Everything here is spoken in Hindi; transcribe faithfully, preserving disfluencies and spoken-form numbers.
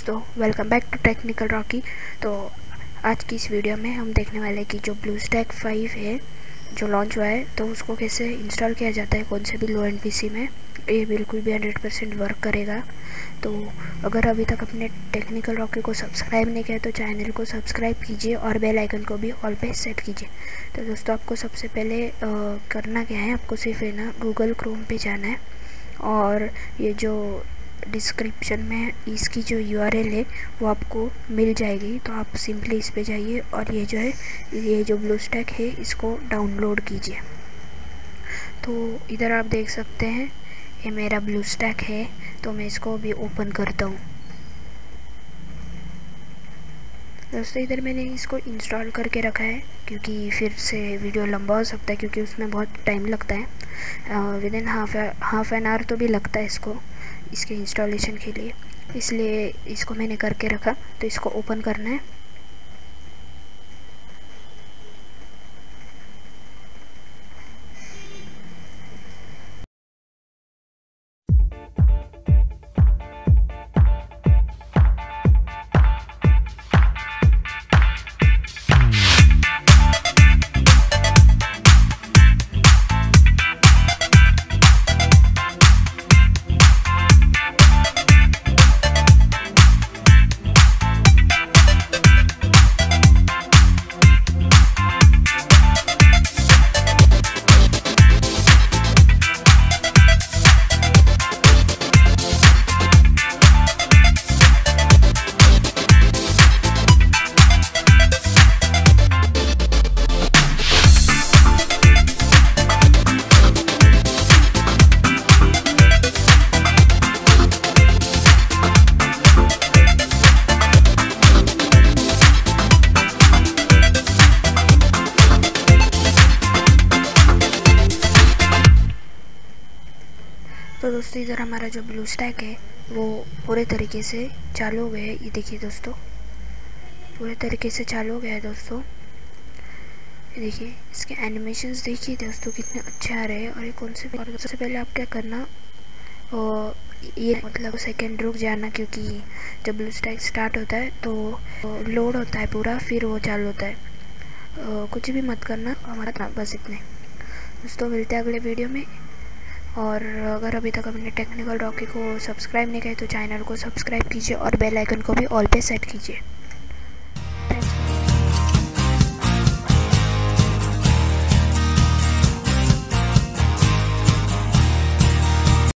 दोस्तों, welcome back to technical Rocky. तो आज की इस वीडियो में हम देखने वाले कि जो ब्लूस्टैक फाइव है जो लॉन्च हुआ है, तो उसको कैसे इंस्टॉल किया जाता है कौन से भी लो एंड पीसी में। ये बिल्कुल भी हंड्रेड परसेंट वर्क करेगा। तो अगर अभी तक अपने टेक्निकल रॉकी को सब्सक्राइब नहीं किया तो चैनल को सब्सक्राइब कीजिए और बेल आइकन को भी ऑल पे सेट कीजिए। तो दोस्तों, आपको सबसे पहले आ, करना क्या है, आपको सिर्फ है ना गूगल क्रोम पे जाना है और ये जो डिस्क्रिप्शन में इसकी जो यूआरएल है वो आपको मिल जाएगी। तो आप सिंपली इस पे जाइए और ये जो है ये जो ब्लूस्टैक है इसको डाउनलोड कीजिए। तो इधर आप देख सकते हैं ये मेरा ब्लूस्टैक है, तो मैं इसको भी ओपन करता हूँ। दोस्तों, इधर मैंने इसको इंस्टॉल करके रखा है क्योंकि फिर से वीडियो लंबा हो सकता है, क्योंकि उसमें बहुत टाइम लगता है। Within half half an hour तो भी लगता है इसको इसके इंस्टॉलेशन के लिए, इसलिए इसको मैंने करके रखा। तो इसको ओपन करना है। तो दोस्तों, इधर हमारा जो ब्लूस्टैक है वो पूरे तरीके से चालू हो गया है। ये देखिए दोस्तों, पूरे तरीके से चालू हो गया है दोस्तों। ये देखिए, इसके एनिमेशंस देखिए दोस्तों कितने अच्छे आ रहे हैं। और ये कौन से और सबसे पहले आप क्या करना, और ये मतलब सेकंड रुक जाना, क्योंकि जब ब्लूस्टैक स्टार्ट होता है तो लोड होता है पूरा, फिर वो चालू होता है। कुछ भी मत करना हमारा, बस इतने। दोस्तों, मिलते हैं अगले वीडियो में। और अगर अभी तक अपने टेक्निकल रॉकी को सब्सक्राइब नहीं किया तो चैनल को सब्सक्राइब कीजिए और बेल आइकन को भी ऑल पे सेट कीजिए।